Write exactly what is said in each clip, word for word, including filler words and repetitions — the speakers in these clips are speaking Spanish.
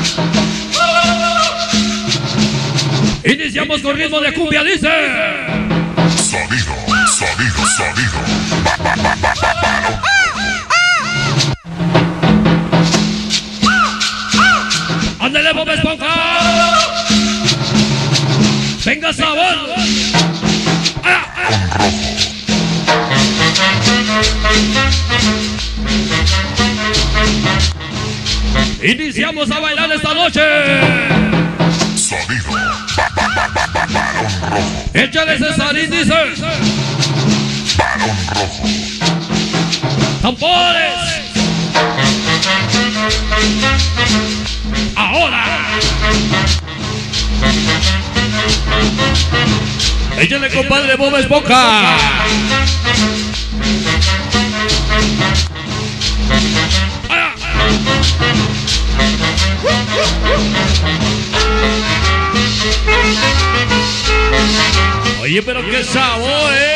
Iniciamos con ritmo de cumbia, dice. Sonido, sonido, sonido. Ba, ba, ba, ba, ba, ba. ¡Ándale, Bob Esponja! ¡Venga, sabor! ¡Ah! ¡Ah! Iniciamos a bailar esta noche. Sonido. Ba, ba, ba, ba, ba, Barón rojo. Échale Cesarín, dice. Barón rojo. ¡Tambores! ¡Ahora! Échale, compadre Bob Esponja. ¡Ah! Oye, pero qué sabor, ¿eh?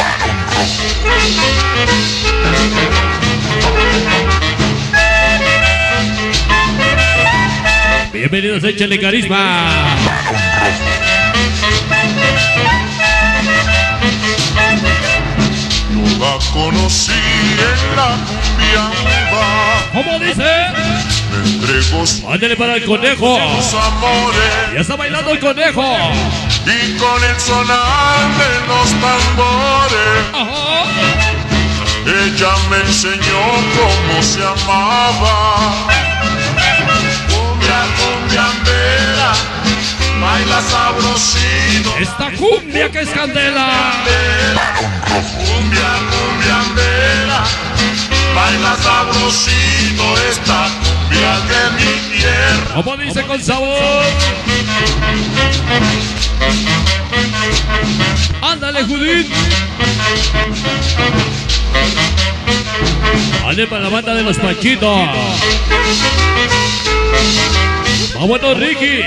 Bienvenidos a Échale Carisma. Yo la conocí en la cumbiamba. ¿Cómo dice? Me entregó sus Ándale para el conejo. amores. Ya está bailando el conejo. Y con el sonar de los tambores, Ajá. ella me enseñó cómo se amaba. Cumbia, cumbiambera, baila sabrosito. Esta cumbia que es candela. Cumbia, cumbiambera, baila sabrosito. Esta cumbia de mi tierra. Como dice con sabor. Ándale, Judith. Ándale para la banda de los Panchitos. Vámonos, Ricky.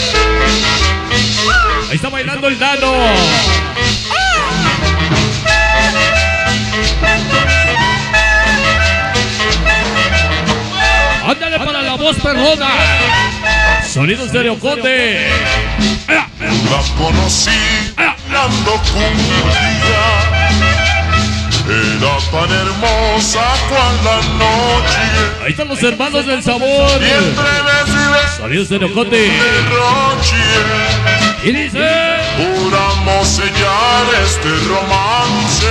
Ahí está bailando el Nano. Ándale para la voz perrona. Sonidos de Leoconde. La conocí bailando cumbia. Era tan hermosa cual la noche. Ahí están los hermanos del sabor. Y entre besos y besos Sonidos de Leoconde. derroche, Y dice. juramos sellar este romance.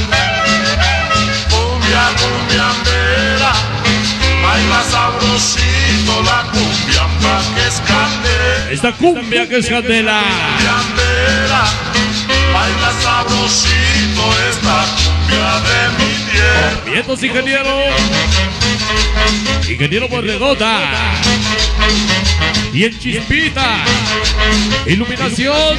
Cumbia, cumbiambera, baila sabrosito la cumbiamba que es candela. Esta cumbia que es candela. Cumbiambera, baila sabrosito esta cumbia de mi tierra. Vientos, ingeniero. Ingeniero Borregota. Y el Chispita. Iluminación.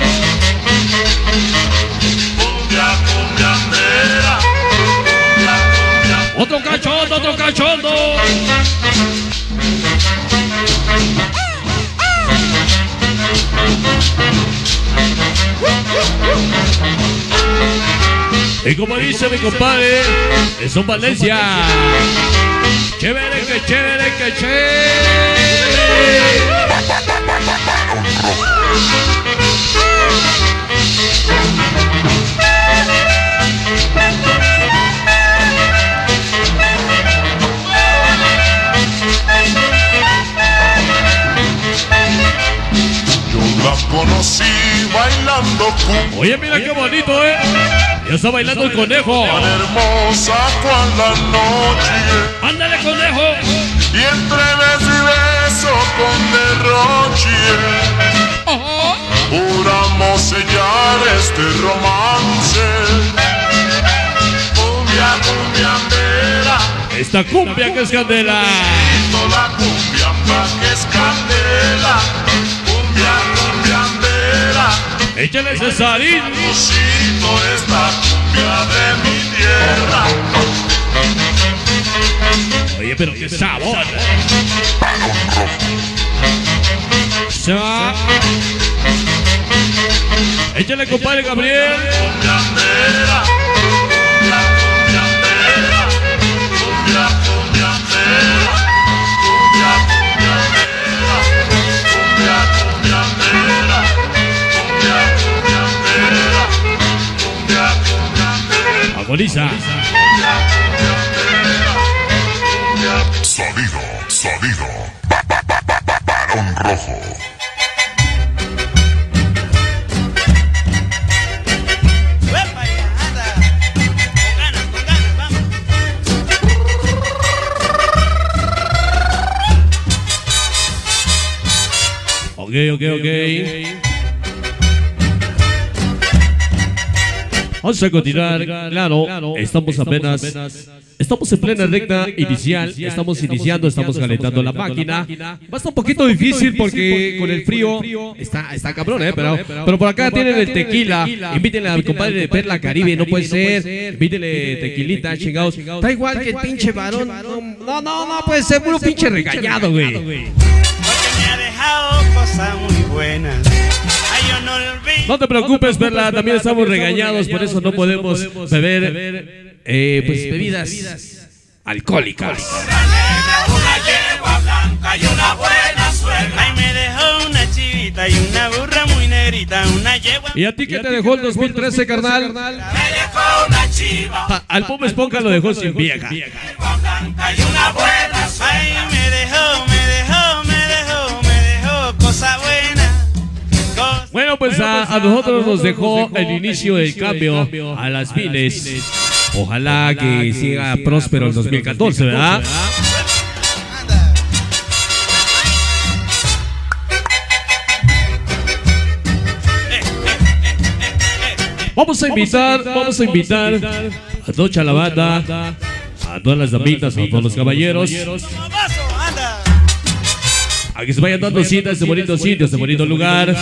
Cumbia, cumbiambera, cumbia, cumbia. Otro cachondo, otro cachondo. Y como dice mi compadre, es un Valencia. Chévere, que chévere, que chévere. Yo la conocí bailando cumbia. Oye, mira qué bonito, ¿eh? Ya está bailando el conejo. Tan hermosa cual la noche. ¡Ándale, conejo! Y entre beso y beso con derroche, Ajá. juramos sellar este romance. Cumbia, cumbiambera, Esta cumbia que es candela. la cumbiamba que es candela. Cumbia, cumbiambera, Échale Cesarín. sabrosito esta cumbia de mi tierra. Oye, pero qué sabor. Sa- Échale, compadre Gabriel. Cumbiambera, cumbia, cumbiambera, cumbia, cumbiambera, cumbia, cumbiambera. Sintoniza. Sonido, sonido, ba, ba, ba, ba, ba, Barón Rojo. Ok, ok, ok. Vamos a continuar, claro, estamos apenas, estamos en plena recta inicial, estamos iniciando, estamos calentando la máquina. Va a estar un poquito difícil porque con el frío está, está cabrón, ¿eh? Pero, pero por acá tienen el tequila, invítenle a mi compadre de Perla Caribe, no puede ser, invítenle tequilita, chingados. Está igual que el pinche varón, no, no, no puede ser, puro pinche regañado, güey. Porque me ha dejado cosas muy buenas. Ay, yo no olvido. No te preocupes, Perla, también estamos regañados, por eso no podemos beber eh, pues, bebidas alcohólicas. Una yegua blanca y una buena suegra. Ay, me dejó una chivita y una burra muy negrita. Una yegua. ¿Y a ti qué te dejó el dos mil trece, carnal? Me dejó una chiva. Ja, al Bob Esponja lo dejó sin vieja. Yegua blanca y una buena suegra. Ay, me dejó, me dejó, me dejó, me dejó cosa buena. Cosa... Bueno, pues a, a nosotros nos dejó el inicio del cambio a las miles. Ojalá que siga próspero el dos mil catorce, ¿verdad? Vamos a invitar, vamos a invitar a toda la banda, a todas las damitas, a todos los caballeros, Como vaso, anda. a que se vayan dando cita a este bonito sitio, a este bonito lugar,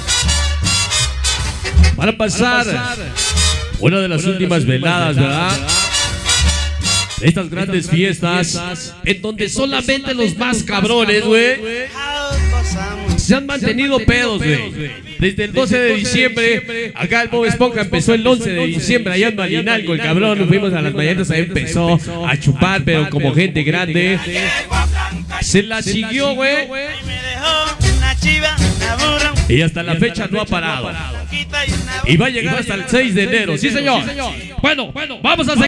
para pasar una de las últimas veladas, ¿verdad? De estas grandes fiestas, en donde solamente los más cabrones, güey, se han mantenido pedos, güey. Desde el doce de diciembre, acá el Bob Esponja empezó el once de diciembre, allá en Malinalco, el cabrón, fuimos a las mañanas, ahí empezó a chupar, pero como gente grande. Se la siguió, güey, Ay, me dejó una chiva, una burra. y hasta la fecha no ha parado. Quita y una Y va a llegar hasta el seis de enero, sí señor. Bueno, vamos a seguir.